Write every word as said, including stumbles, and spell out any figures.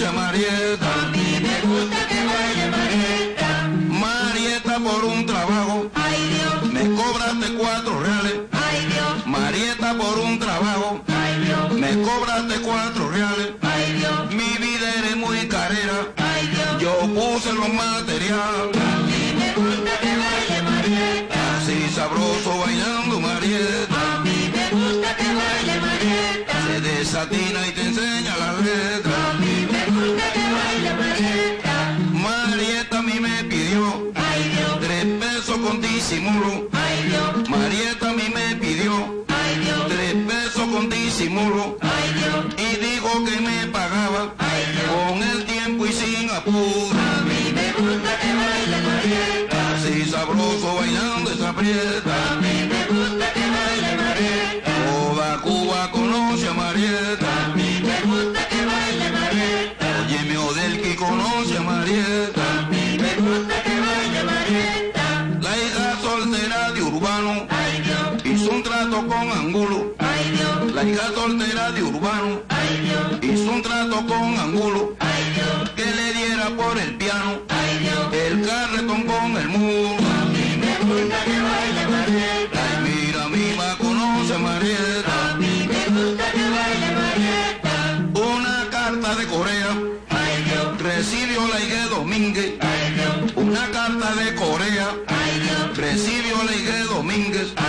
conoce a Marieta. A mí me gusta que baile Marieta. Marieta por un trabajo, Ay Dios, me cobraste cuatro reales. ay Dios, Marieta por un trabajo, ay Dios, me cobraste cuatro reales. ay Dios, Mi vida eres muy carera, ay Dios. yo puse los materiales. A mí me gusta que baile Marieta. Así sabroso bailando Marieta. A mí me gusta que baile Marieta. Se desatina y te enseña la letra. A mí me gusta que baile Marieta. Marieta a mí me pidió Ay Dios, tres pesos con disimulo. ay Dios, Marieta a mí me pidió ay Dios, tres pesos con disimulo. ay Dios, Y dijo que me pagaba ay Dios. con el tiempo y sin apuro. A mí me gusta que baile Marieta. Así sabroso bailando esa prieta. A mí me gusta que baile Marieta. Toda Cuba conoce a Marieta. A mí me gusta que baile Marieta. Óyeme Odelqui conoce a Marieta. A mí me gusta que baile Marieta. La hija soltera de Urbano Ay Dios, hizo un trato con Angulo. ay Dios, La hija soltera de Urbano ay Dios, hizo un trato con Angulo. ay Dios, Que le diera por el piano ay Dios. el carretón con el muro. A mí me gusta que baile Marieta. Ay, mira, mima conoce a Marieta. A mí me gusta que baile Marieta. Una carta de Corea Ay Dios, recibió la hija Domínguez. ay Dios, Una carta de Corea ay Dios, recibió la hija Domínguez.